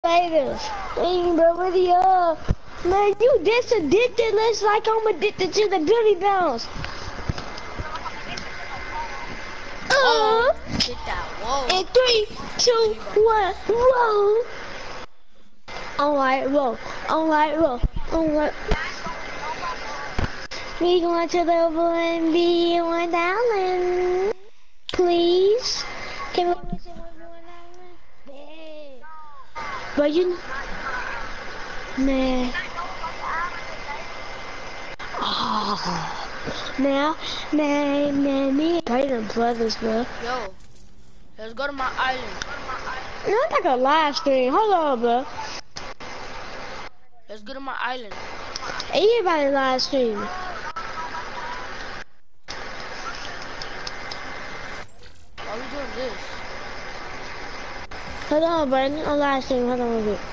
Haters. Hey, bro, what are you? Man, you this addicted. It's like I'm addicted to the Billy Bounce. Get that, whoa. In 3, 2, 1, whoa. Alright, whoa. Alright, whoa. Alright. We going to the level and be 1,000. Please. Can we go to 1,000? But you, man. Oh, now, man, me and Peyton brothers, bro. Yo, let's go to my island. No, it's like a live stream. Hold on, bro. Let's go to my island. Everybody live stream. Why are we doing this? Hold on, Brandon. I'm live stream. Hold on a bit.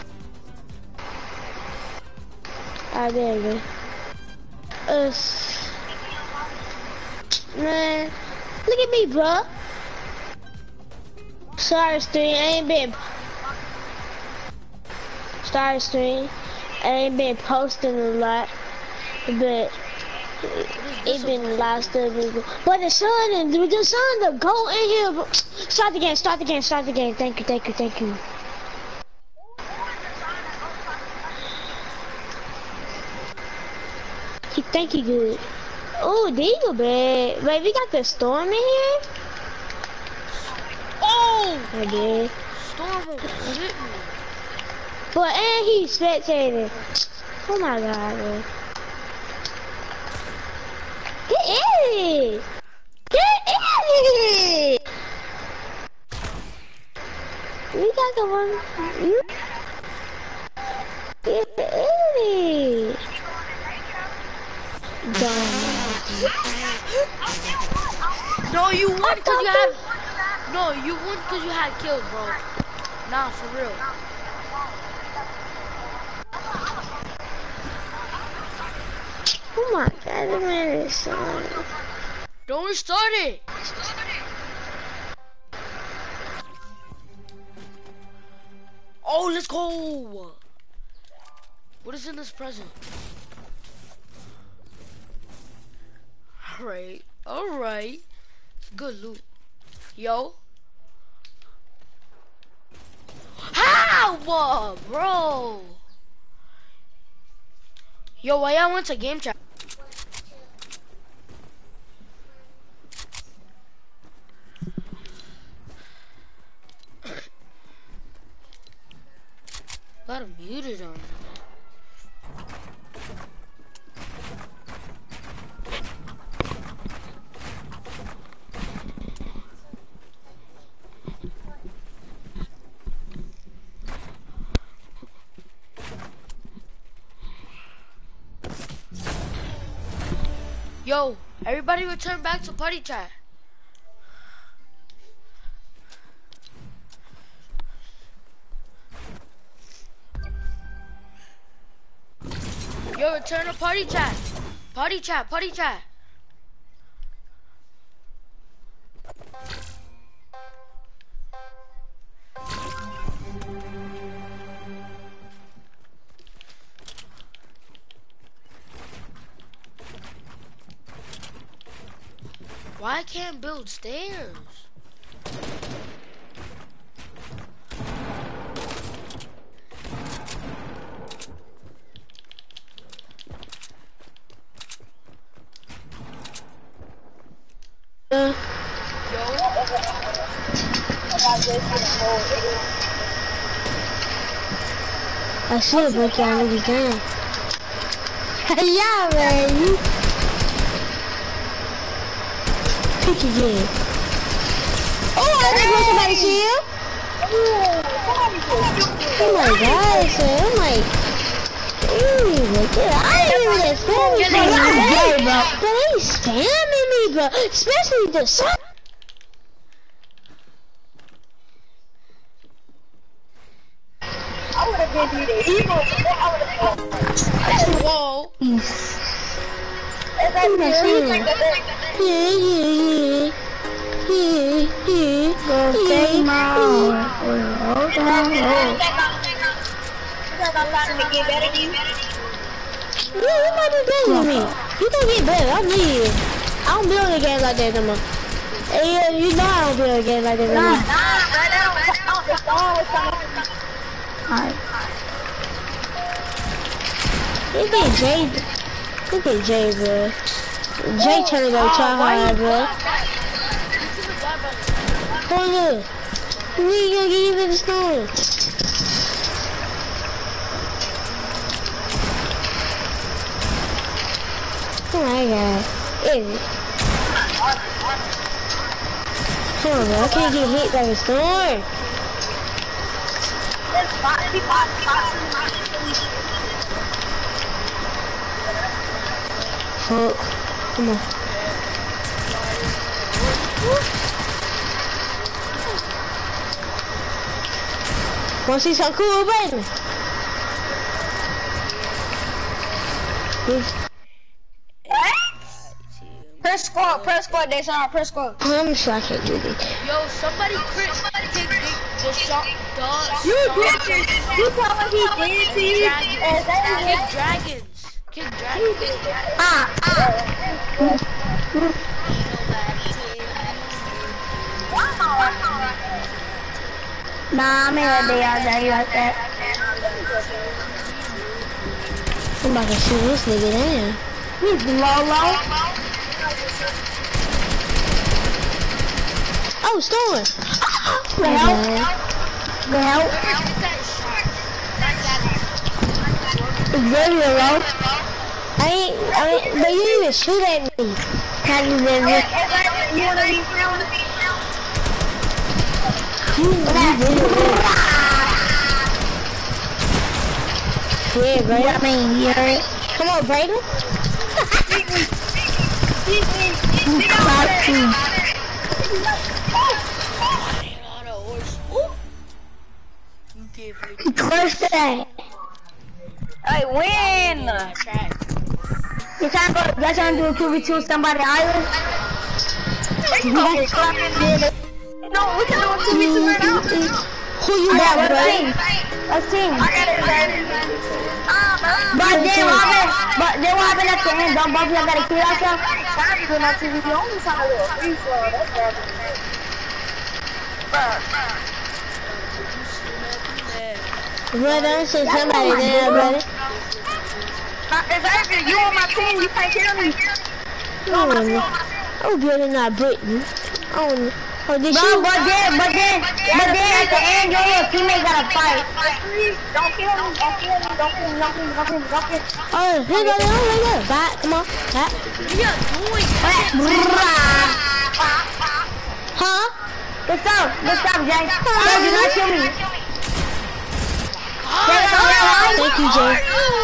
Alright, there you go. Man, look at me, bro. Sorry, stream. I ain't been. Sorry, stream. I ain't been posting a lot, but it been a lot of stuff. But the sun, the go in here. Bro. Start the game. Start the game. Start the game. Thank you. Thank you. Thank you. Thank you, good. Oh, there you go, babe. Wait, we got the storm in here? Oh! I did. Storm will hit me. But, and he's spectating. Oh my god, man. Get in it! Get in it! We got the one. Get in it! No, you won because you had. No, you won because you had kills, bro. Nah, for real. Oh my god, man, it's so. Don't restart it. Oh, let's go. What is in this present? Alright. Good loot. Yo. How, bro? Yo, why y'all went to game chat? Got him muted on. Yo, everybody return back to party chat. Yo, return to party chat. Party chat, party chat. Why I can't build stairs? I should break your niggas down. Yeah, man. Pick again. Oh, I didn't know somebody see you. Oh my god, son. I'm like, I didn't even get spammy, bro. But they spamming me, bro. Especially the sun. I would have been the evil. Whoa. Is that really? Go take my because I'm trying to get better than you. Yeah, you might be better than me. You gonna get better. I need you. I don't build a game like that no more. Hey, yeah, you know I don't build a game like that no more. Nah, that don't count. It's always something. Alright. Look at Jay. Look at Jay, bro. Jay trying to go try hard, bro. Hold up. We gonna get you in the storm. Oh my god. Come on, bro. I can't get hit by the storm. Fuck. Come on. Wanna see something cool, baby? Press squad, Deshaun, press squad. I'm sure I can't do this. Yo, somebody kick the shot. You tell what he did to you. Kick dragons. Kick dragons. Nah, I'm in a day out there like that. I'm about to shoot this nigga down. He's low. Oh, Storm! The hell? It's very low. I ain't, but you didn't even shoot at me. Can you live it? Yeah, bro. I mean, you heard it? Come on, Brayden. Crush that. I win. You trying to do a 2v2 somebody island? No, we can do a 2v2 right now. Who you got, bro? Let's team. I got it, But then what happened at the end? Don't both of y'all gotta kill yourself? I'm doing that 2v2. Only trying to do a free throw. That's Bro, don't shoot somebody there, brother. If I you on my team, you can't kill me. Oh, building not Britain. Oh, this Bro, but then at the end, your teammate gotta fight. Don't kill me, don't kill me. Oh, here go, right there. Back, come on, back. What are you doing? Huh? Good stuff, Jay. No, do not kill me. Thank you, Jay.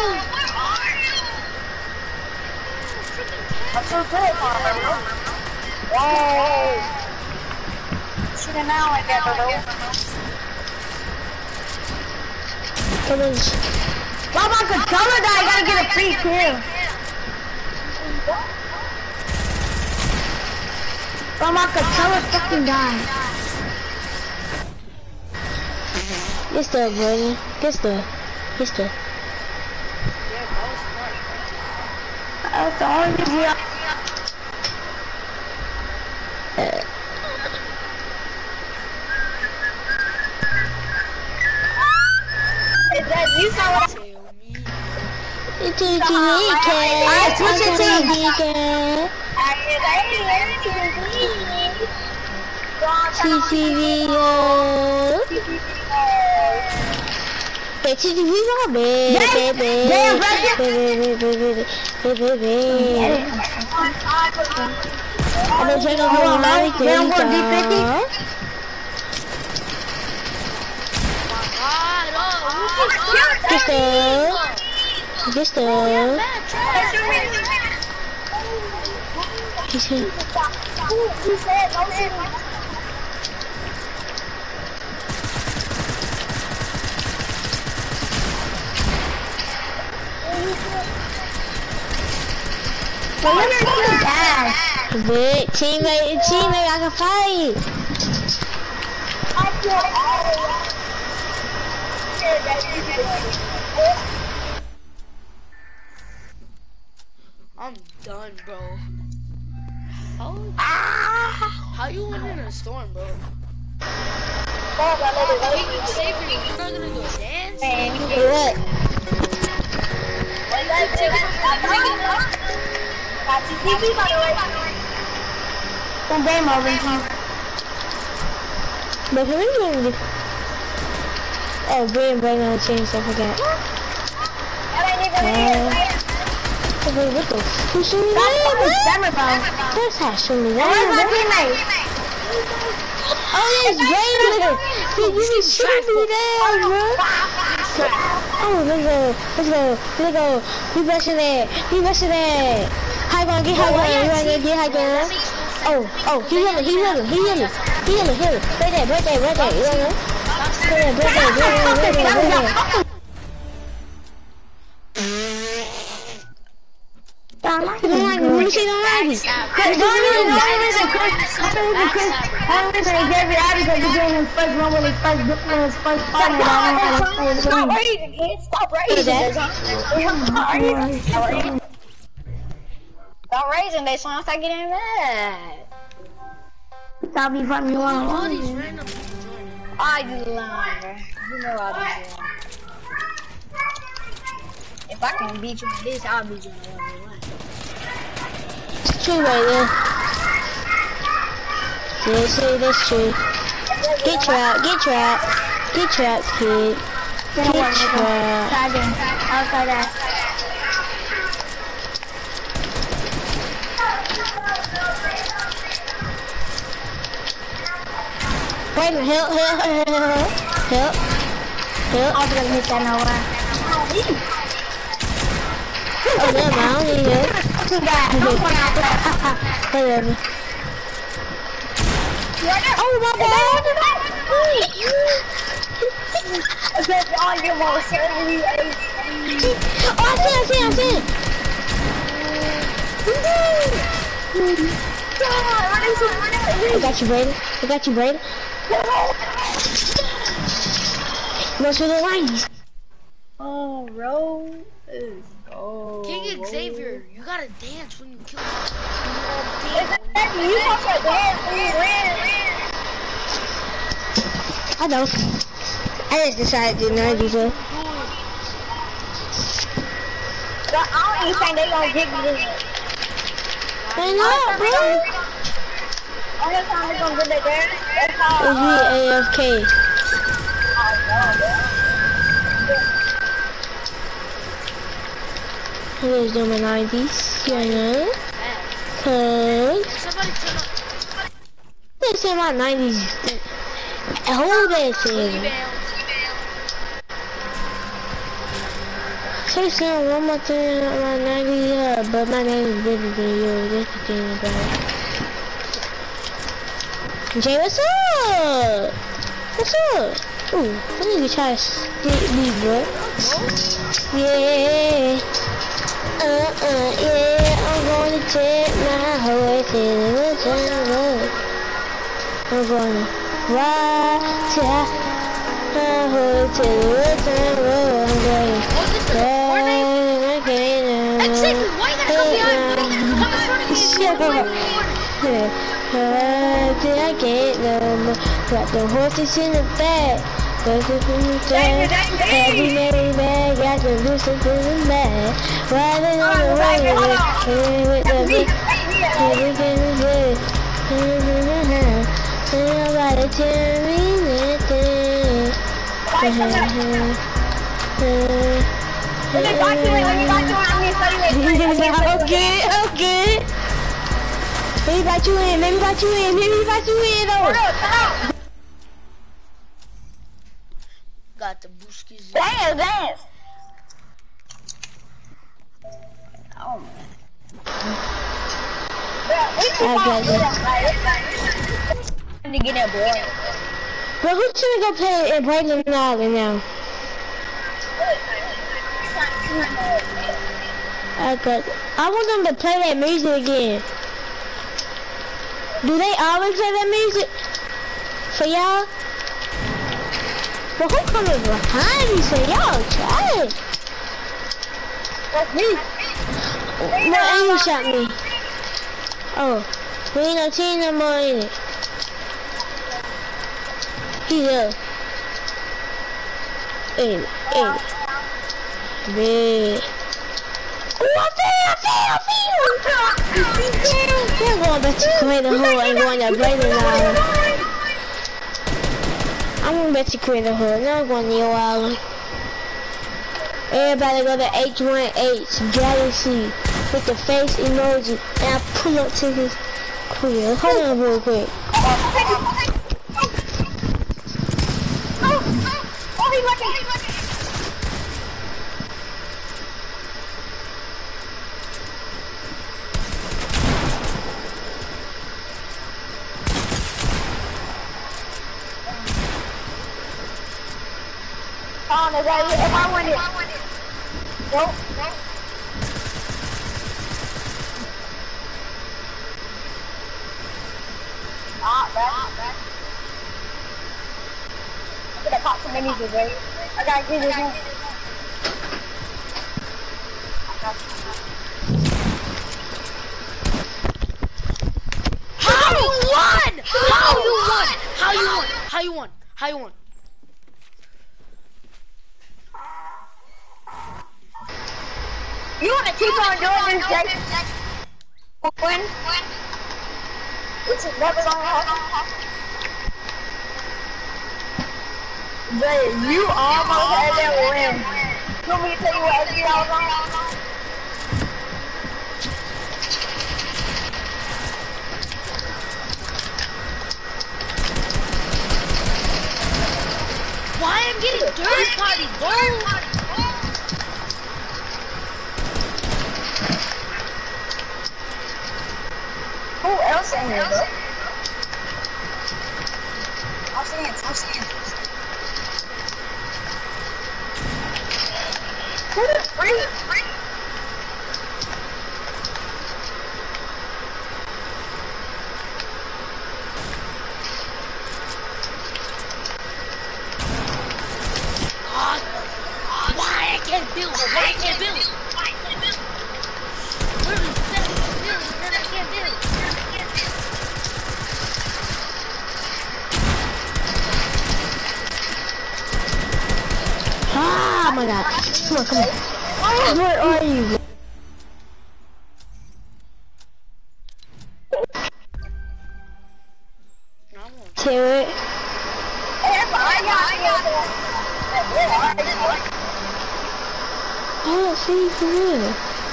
I'm so good, bro. Whoa. Shooting out like that, bro. Come on. Why my controller died? I gotta get a free kill. Why my controller fucking died? Get stuff, brother. Get stuff. That's the only deal. Is that you saw what It's a DK. I switch it to DK. TCVO. TCVO, baby. I'm gonna check out my D50. Get stuff. He's here. Big teammate, I can fight. I'm done, bro. How you win in a storm, bro? King Xavier, you're not gonna go dance? What? Some game over, huh? But can we do it? Oh, Brian on the change, I forgot. Wait, what the f- Who's shooting that? That's how shooting that. Where's my teammate? Oh, there's Braylon! You be shooting me down, bro! Oh, let's go. We busting it. High ground, get high ground. Oh, he healing. Right there. You know? Right there. Let me see the lobby. Stop raising, they sound like getting mad. Stop me from you on. All these random people joining. Oh, you lying, bro. You know I'll be doing. If I can beat you with this, I'll beat you in 1v1. True right there. That's true. Get trapped, kid. Get trapped. Outside that. Wait, help. I was gonna hit that nowhere. Oh, never mind, I don't need help. Whatever. Oh, my bad. Oh, I see it. I got you, Braden. Let's do the lines. Oh, Rose. Oh. King Xavier, you gotta dance when you kill someone. You have to dance when you win. I know. I just decided to do 90, so. I don't even think they gonna get me this. I know, bro. Only time they gonna get their dance, that's how. Is he AFK? Here's doing my 90s, you know? Cause Somebody turn up. let's say my 90s. Hold that thing. Say something one more thing on my 90s, yeah, but my 90s better than yours. That's the thing about it. Jay, what's up? Ooh, I need to try to stick me, bro. Yeah. Yeah, I'm gonna take my horse in the jungle. I'm gonna ride my horse in the jungle. I'm gonna ride Xavier, why you gotta come behind me? Come in front of me. Shut up. Till I get no more. Got the horses in the back. Every Mary bag, got to do something in bad. Riding on the road, with the big, everything is good. Nobody tell me nothing. Okay. Maybe got you in, though. Got the booskies. Dance. Oh man. To get that boy. But who's gonna go play at Brighton Island now? I want them to play that music again. Do they always play that music for y'all? But who coming behind me? So y'all try. That's me. No, and you shot me. Oh, we ain't no team no more in it. He's up. In it. Man. Oh, I feel. They're going back to create the hole and going to Brandon Island. I'm going back to create the hole. Now I'm going to your island. Everybody go to H1H Galaxy with the face emoji, and I pull up to his crib. Hold on real quick. If I win it. Nope. Back. I'm gonna pop some minis today. I gotta get this one. How you won? You wanna keep on doing this, Jake? Win? Which is never gonna happen. Jay, you almost had that win. You want me to tell you what SB I was on? Why I'm getting dirty party, bro? Who else in here, bro? I'm seeing. Who the freak? Why I can't build? Literally 7 million, then I can't build. Ah, my God. Come on. Where are you? Tear it. I don't see you for real.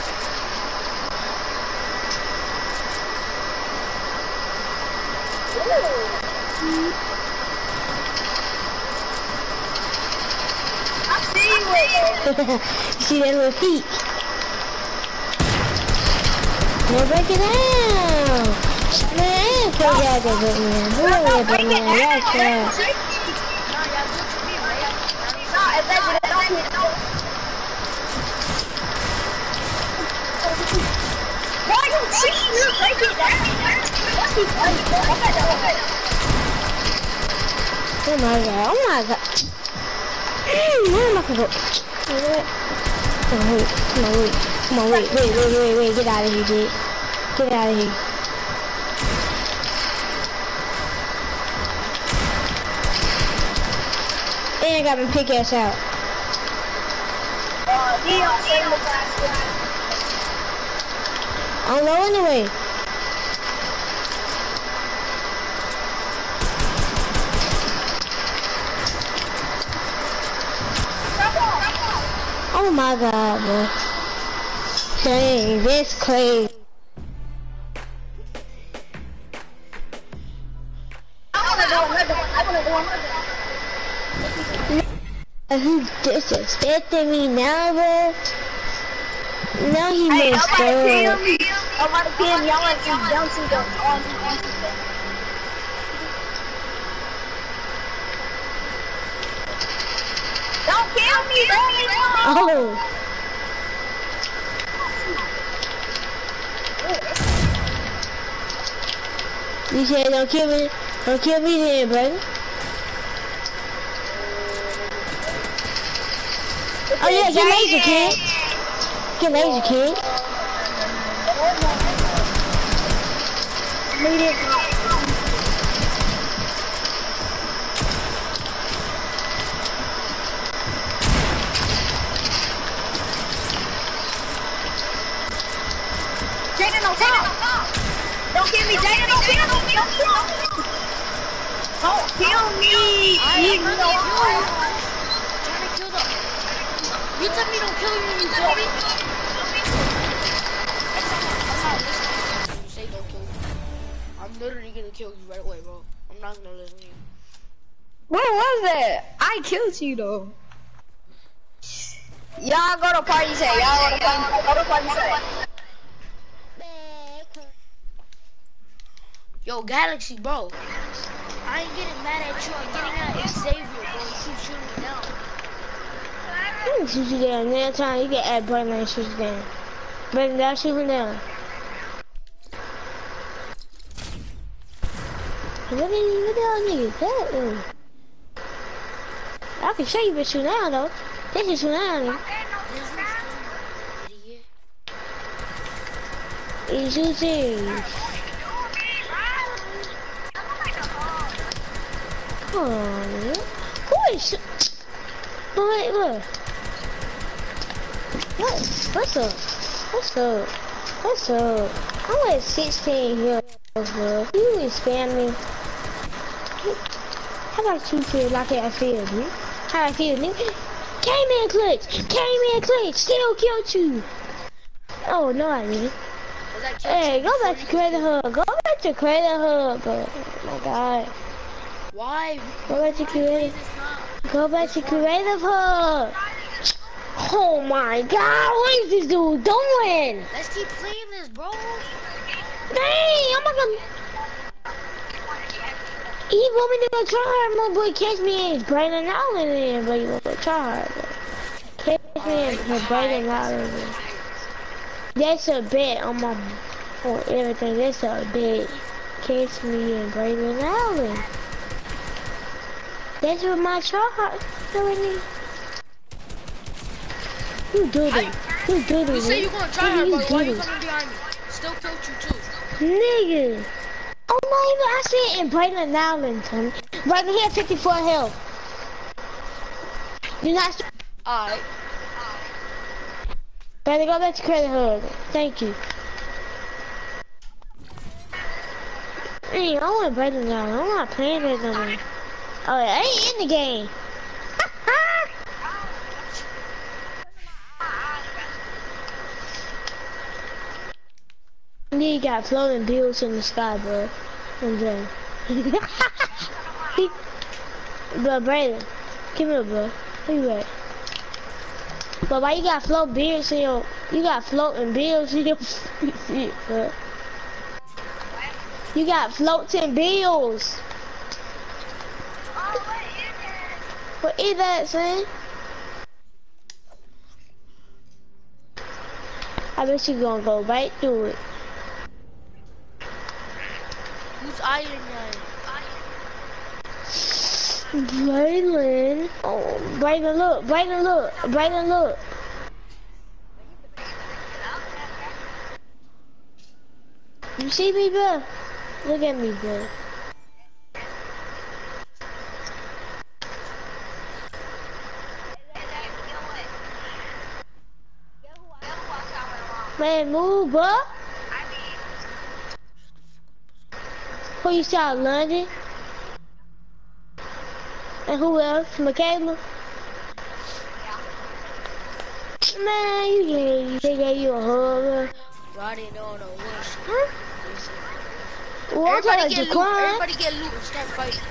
You see that little feet? No, break it down. Man, kill that good man. Who are you, big man? That's trash. Oh my God. Where am I gonna go? Come on, wait. Get out of here, dude. Get out of here. And I got my pickaxe out. I'm low anyway. Oh my God, bro. Dang, this crazy. Who disrespecting me now, bro? Now he messed up. I'm about to kill me. I want to jump to the Don't kill me, bro. Oh. You said don't kill me then, brother. Oh yeah, get laser, kid. Get laser, kid. Jaden on top. Don't kill me, Jaden. Don't kill me. Don't kill me. Trying to kill them. You tell me don't kill me when you kill me. You say don't kill me. I'm literally gonna kill you right away, bro. I'm not gonna listen to you. What was that? I killed you though. Y'all go to party set. Y'all go to party set. Yo, Galaxy, bro. I ain't getting mad at you. I'm getting at Xavier, bro. You keep shooting me down. I can shoot you down. Next time you get at Brandon and shoot you down. Brandon, that shoot me down. What the hell niggas that? I can show you what shoot now though. This is shoot now. Is you serious? Oh, man. Who is? Wait, what? What's up? What's up? What's up? I'm at 16 here, bro. You is spamming. How about you feel like I feel, dude? How I feel, nigga? Came in clutch, still killed you. Oh, no, I didn't. Hey, go back to Crater Hub. Go back to Crater Hub, bro. Oh my god. Why? Go back to Creative. Go back to Creative Hub. Oh my god, what is this dude doing? Let's keep playing this, bro. Dang, I'm not gonna... He want me to go try hard, my boy. Catch me in Brandon Allen in, but you want to try hard, bro. Catch me in Brandon Allen. That's a bet on my... on everything. That's a bet. Catch me in Brandon Allen. That's what my try doing. You do it. You do it. You say you gonna try hard, but why you coming behind me? Still killed you too. Nigga. Oh no, I see it in Brandon Allen, Tony. Right here, 54 health. You not. Alright. Better go back to Credit Hub. Thank you. Hey, I want Brandon Allen. I'm not playing that no more. Oh, I ain't in the game. You got floating bills in the sky, bro. I'm done. Bro, Brandon, come here, bro. Where you at? But why you got floating bills in your? You got floating bills in your shit, bro. You got floating bills. What is that, son? I bet you gonna go right through it. Who's Iron Man? Braylon. Oh, Braylon, look. Braylon, look. Braylon, look. You see me, bro? Look at me, bro. Man, move, bro. Who you saw, London? And who else? Michaela? Man, they gave you a hug. Roddy, no, wish. Huh? Well, Everybody get loot. Everybody get loot and start fighting.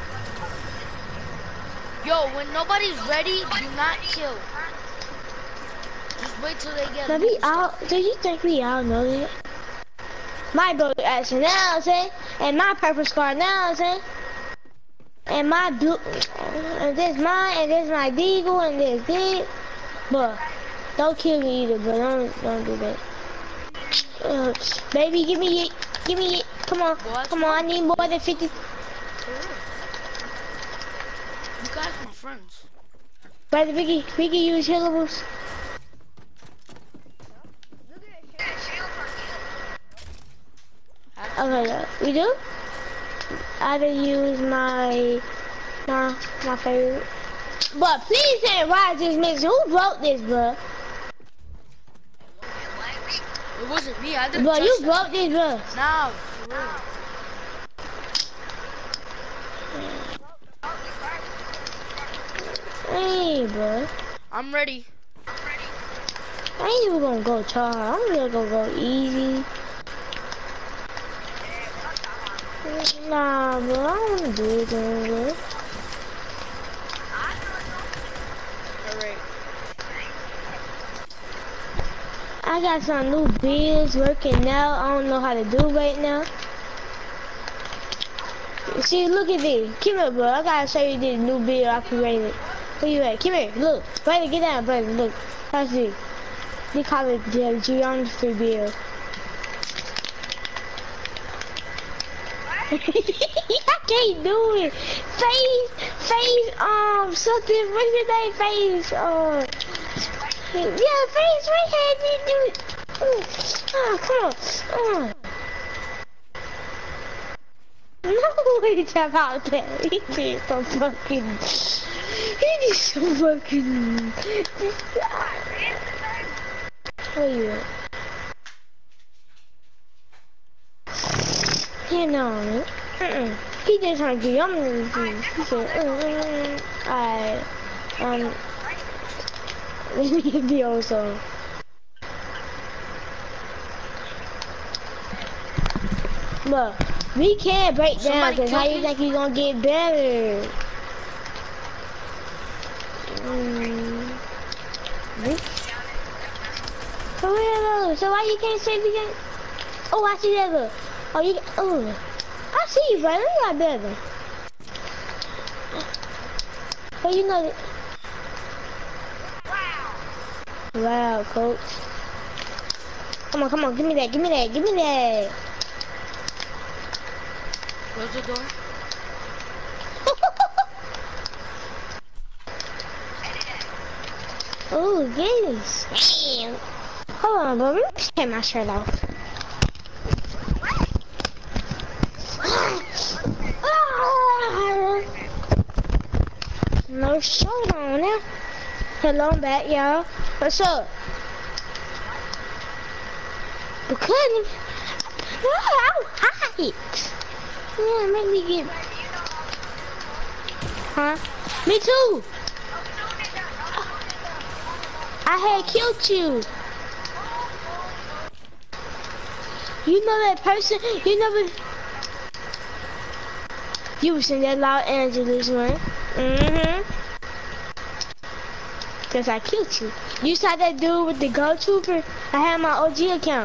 Yo, when nobody's ready, do not kill. Just wait till they get loot. Do you think we all know that? My boat action now, say, and my purple scar now, say, and my blue, and this mine, and this my deagle, and this big. But don't kill me either, but don't do that. Baby, give me it. Come on, come on, I need more than 50. You guys my friends. Brother Vicky, we can use healables. Okay, we do? I done use my favorite. But please say why this mix. Who wrote this, bro? It wasn't me. I didn't. Bro, you that. wrote this, bro. No, for real. Hey, bro. I'm ready. I ain't even gonna go try. I'm gonna go easy. Nah, bro, I don't wanna do it, bro. Alright. I got some new builds working now. I don't know how to do right now. See, look at this. Come here, bro. I gotta show you this new build I created. Where you at? Come here. Look. Brother, get down, brother. Look. Watch this. They call it the geometry build. I can't do it. Phase, something. What's your name? Phase, yeah, Phase right here. Didn't do it. Oh, come on. No, it's about that. He did so fucking. He did so fucking. Where you at? He know. He just trying to get on me. He said, alright. Let me get the also. But we can't break down because how you think you gonna get better? For real, so why you can't say the game? Oh, I see that girl. Oh, you. Oh, I see you, brother. You got better. But you know that. Wow, coach. Come on, give me that. Close the door. Oh, yes. Damn. Hold on, bro. Let me take my shirt off. No shirt on now. Hello, I'm back, y'all. What's up? Because I'm hot. Yeah, make me get. Huh? Me too. I had killed you. You know that person? You never. You was in that Los Angeles, right? Cause I killed you. You saw that dude with the Go Trooper? I had my OG account.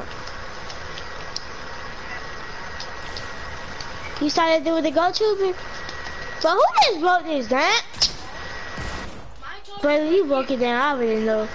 You saw that dude with the Go Trooper? But who just broke this, that? Brother, you broke it down, I already know.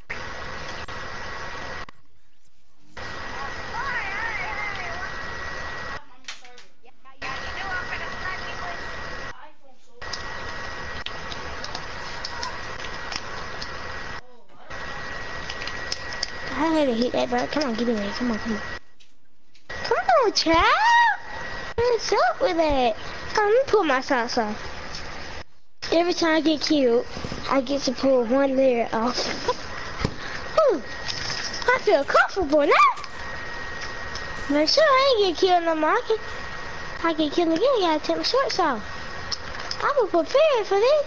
I had to hit that, bro. Come on, get in there. Come on. Come on, child. What's up with that? Come on, let me pull my socks off. Every time I get killed, I get to pull one layer off. Whew. I feel comfortable now. But sure, I ain't get killed no more. I get killed again, I gotta take my shorts off. I was prepared for this.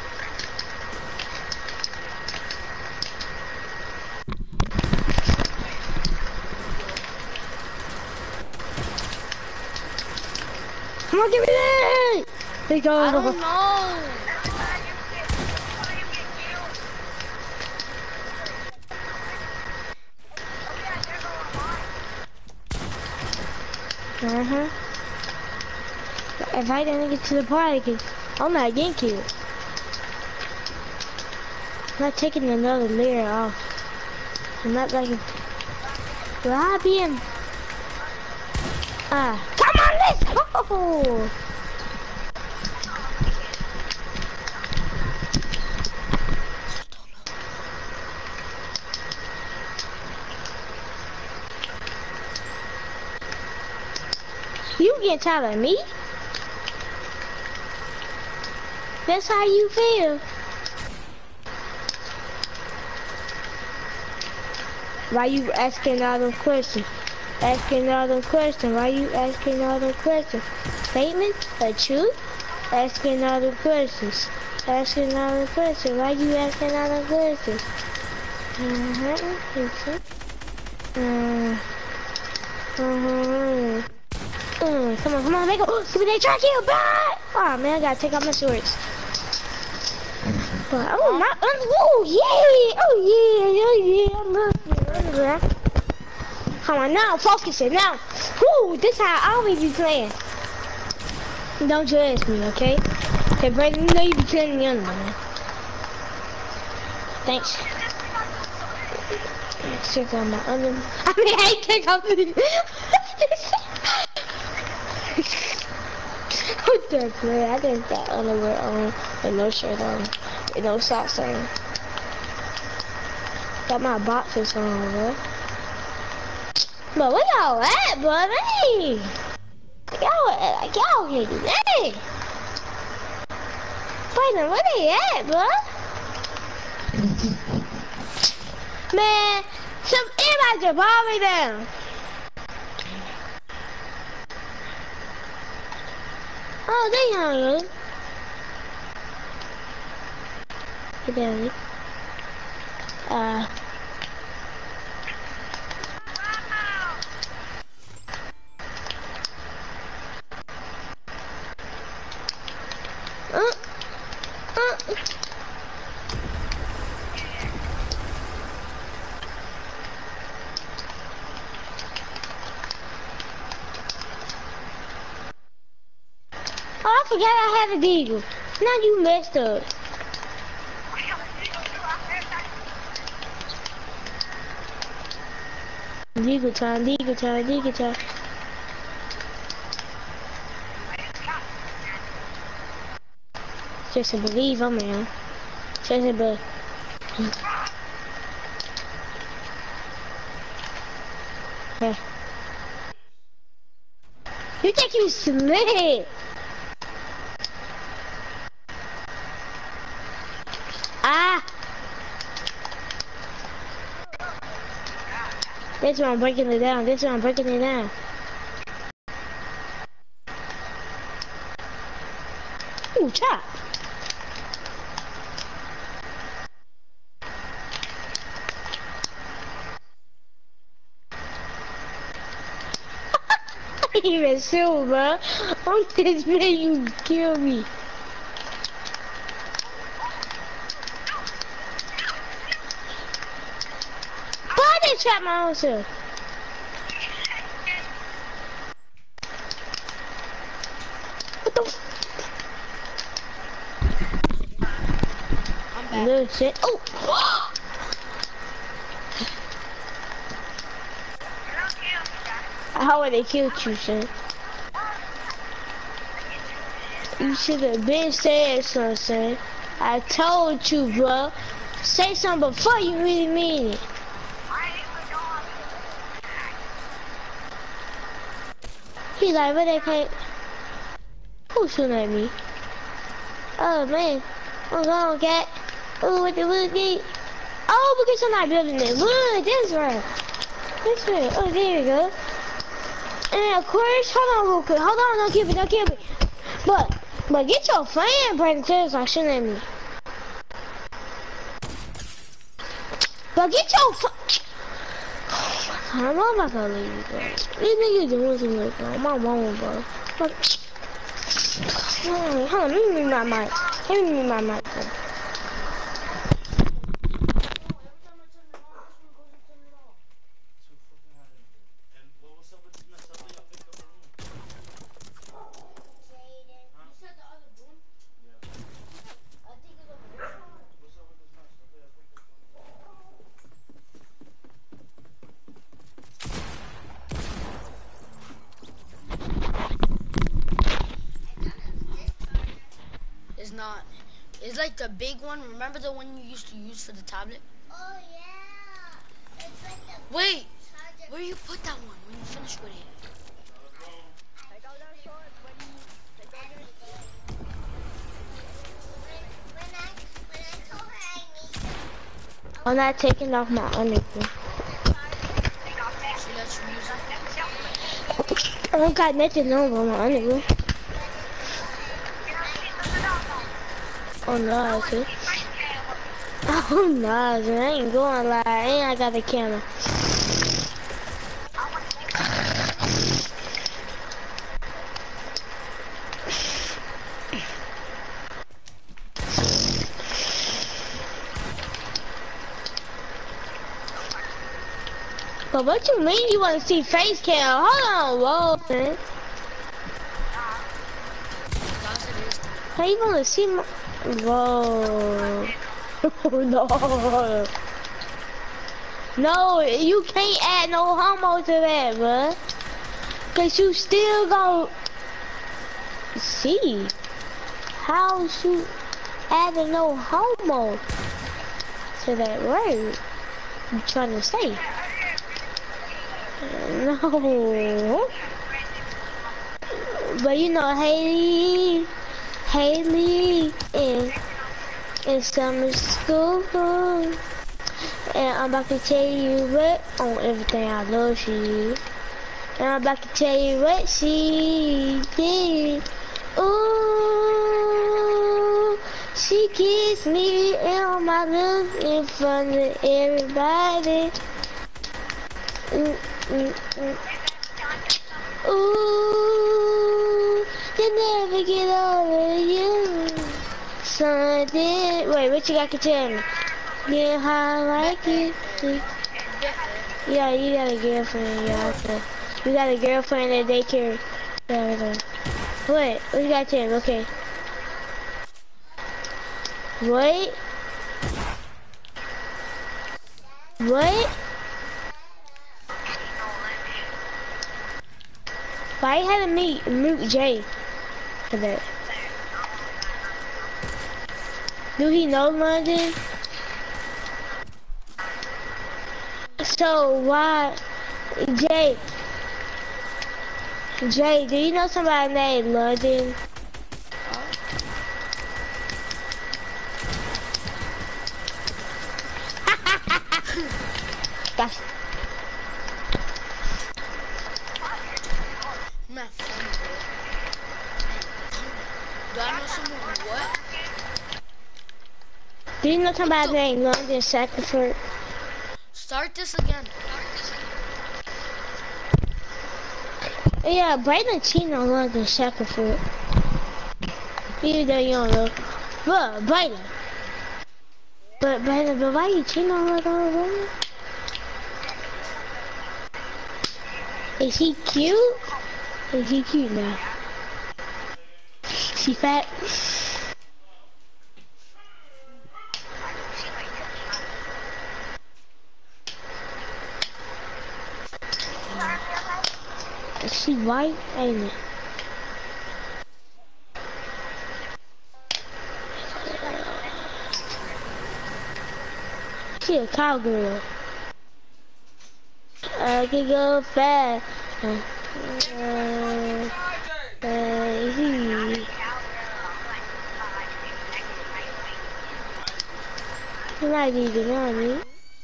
Come on, give me that! There you go. I don't know. If I didn't get to the party, cause I'm not getting killed. I'm not taking another layer off. I'm not like Robin. Come on, let's go! You get tired of me? That's how you feel. Why you asking all them questions? Asking all them questions. Why you asking all them questions? Statements? The truth? Asking all the questions. Asking all the questions. Why you asking all the questions? Come on, make it. Oh, give me that track here, bye! Oh man, I gotta take off my shorts. But oh my, oh yeah, come on now, focus it now. Woo, this how I always be playing. Don't judge me, okay? Hey, Brandon, you know you be killing the other man. Thanks. Check out my other. I mean, I take off the. What the play? I didn't got underwear on with no shirt on, with no socks on. Got my boxers on, bro. But where y'all at, buddy? Y'all here today. Brandon, where they at, bro? Man, everybody just ball me down. Oh, they hungry. Get down here. Oh, I forgot I had a deagle. Now you messed up. Deagle time, deagle time, deagle time. Just to believe I'm in. Just to believe. Okay. You think you slick? Ah! This one I'm breaking it down. This one I'm breaking it down. Ooh, chop. Even so, bro. On this man, you kill me. Why they trap my own self? What the? I'm back. Little shit. Oh! How would they kill you, son? You should have been saying something, son. I told you, bro. Say something before you really mean it. He like, but they can't. Who's shooting at me? Oh man, I'm going, cat. Oh, what the wood did? Oh, because I'm not building it. Wood, this right. This way. Oh, there you go. And of course, hold on real quick. Hold on, don't kill me, don't kill me. But get your fan, Brandon, because I'm shooting at me. But get your I'm not gonna leave you, bro. These niggas doing too much, bro. My mama, bro. But, hold on, let me mute my mic. Let me mute my mic, bro. It's not. It's like the big one. Remember the one you used to use for the tablet? Oh yeah. It's like the Wait, charger. where you put that one when you finish with it? I'm not taking off my underwear. She lets you use it. I don't got nothing on with my underwear. Oh no, okay. Oh no, I ain't going live. And I got the camera. But what you mean you want to see face cam? Hold on, whoa, man. How you want to see my... Whoa. No. No, you can't add no homo to that, bruh. Cause you still gon' see. How you adding no homo to that word you trying to say? No. But you know, Haley in summer school, and I'm about to tell you what on everything I love she, and I'm about to tell you what she did. Ooh, she kissed me on my lips in front of everybody. Ooh, you never get over you. Something. Wait, what you got to tell me? Yeah, how I like it. Yeah, you got a girlfriend. Yeah, okay. You got a girlfriend at daycare. Yeah. What you got to tell me? Okay. What? What? Why you had to mute Jay for that? Do he know London? So why, Jay, do you know somebody named London? That's not funny, bro. Do I know someone what? Do you know somebody named London Shackelford? Start this again. Yeah, Brayden cheating on London Shackelford. Even though you don't know. But Brayden. But why you cheating on London? Is he cute? Is he cute now? She fat? Is she white? Ain't it? She a cowgirl. I can go fast. Not even on me.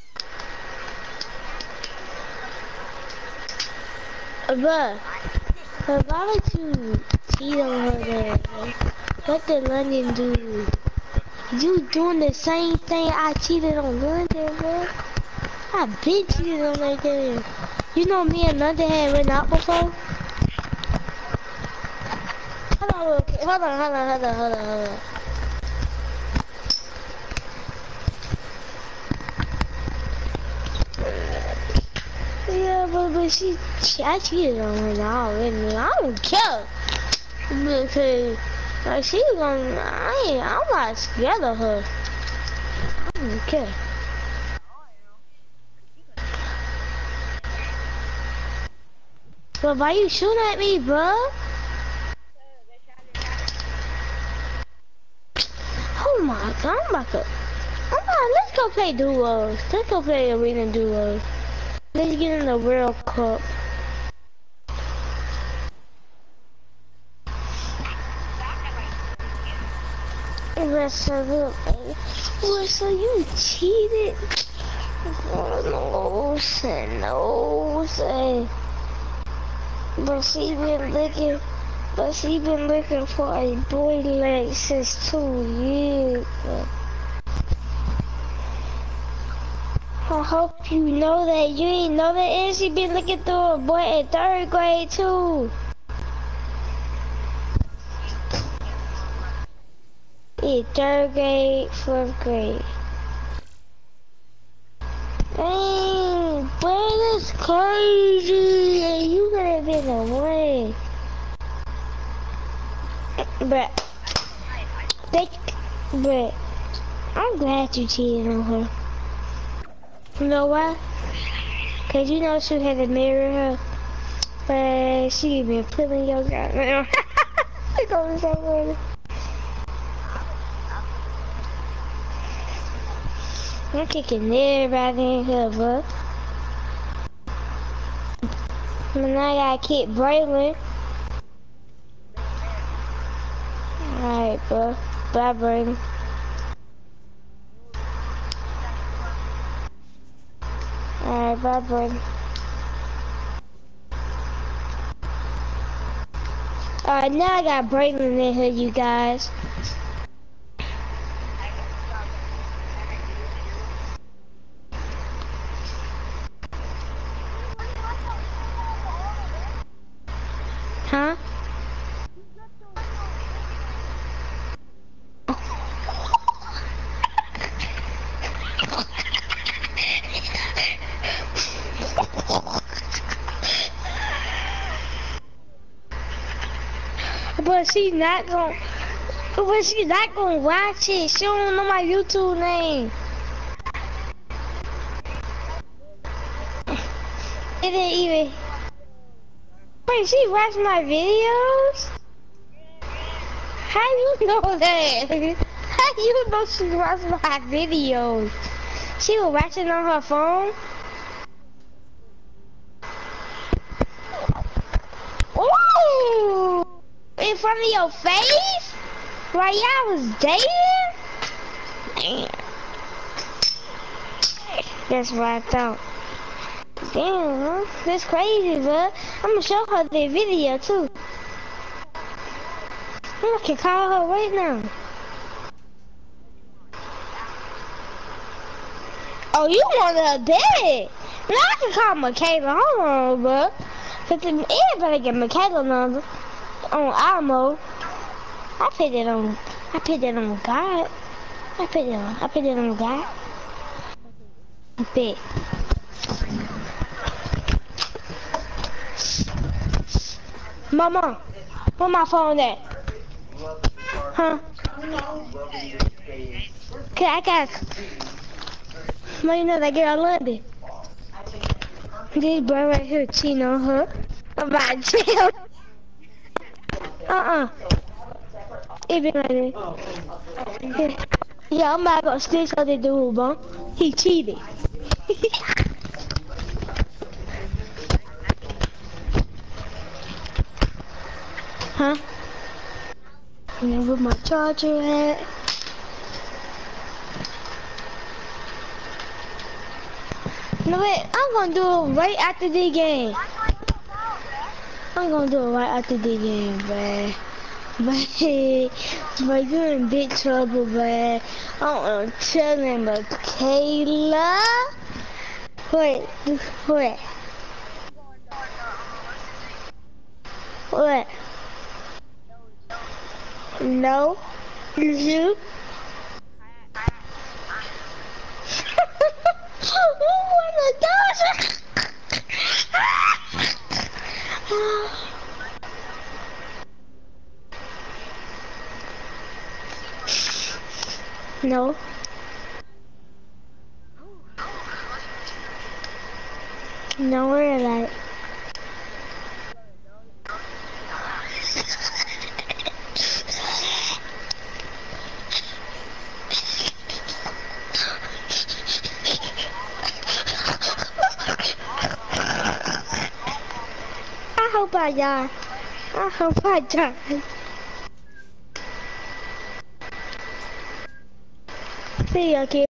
But why would you cheat on her there? What did London do? You doing the same thing I cheated on London, bro. I been cheated on that girl. You know me and London had went out before? Hold on. Yeah, but I cheated on her now, and I don't care. Because she gonna, I'm not scared of her. I don't care. But why you shooting at me, bro? Oh my god, let's go play duos. Let's go play arena duos. Let's get in the World Cup. So you cheated? No say, no say. But she been looking for a boy like since 2 years. I hope you know that. You ain't know that, and she been looking through a boy in 3rd grade too. In 3rd grade, 4th grade. Dang, boy, that's crazy. And you could have been away. But I'm glad you cheated on her. You know why? Cause you know she had to marry her, but she been putting your goddamn. It's always so funny. I'm kicking everybody in here, bro. And I gotta kick Braylon. Alright, bro. Bye, Braylon. Alright, bye, Braylon. Alright, now I got Braylon in here, you guys. Huh? But she's not gonna watch it. She don't know my YouTube name. It didn't even. Wait, she watched my videos? How you know that? How you know she watched my videos? She was watching on her phone? Ooh! In front of your face? While y'all was dating? Damn. That's what I thought. Damn, that's crazy, bro. I'm gonna show her the video too. I can call her right now. Oh, you want her dead? Now I can call Michaela. Hold on, bro. Cause everybody get Michaela number on Almo. I put it on God. I put it on God. Bet. Mama, where my phone at? Huh? Okay, I got. Well, you know that girl London. This boy right here cheating on her. About jail. It been like that. Yeah, I'm about to go snitch on the dude, bro. He cheated. Huh? And where my charger at? No wait, I'm gonna do it right after the game. I'm gonna do it right after the game, bruh. But you're in big trouble, bruh. I'm telling but Kayla. Wait. What? No. You? No. No, where is that? I hope I die. I hope I die. See ya, kid.